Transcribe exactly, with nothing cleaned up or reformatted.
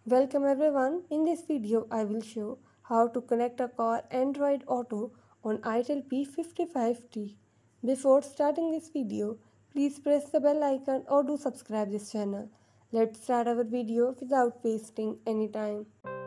Welcome everyone. In this video I will show how to connect a car Android Auto on itel P fifty-five T. Before starting this video, please press the bell icon or do subscribe this channel. Let's start our video without wasting any time.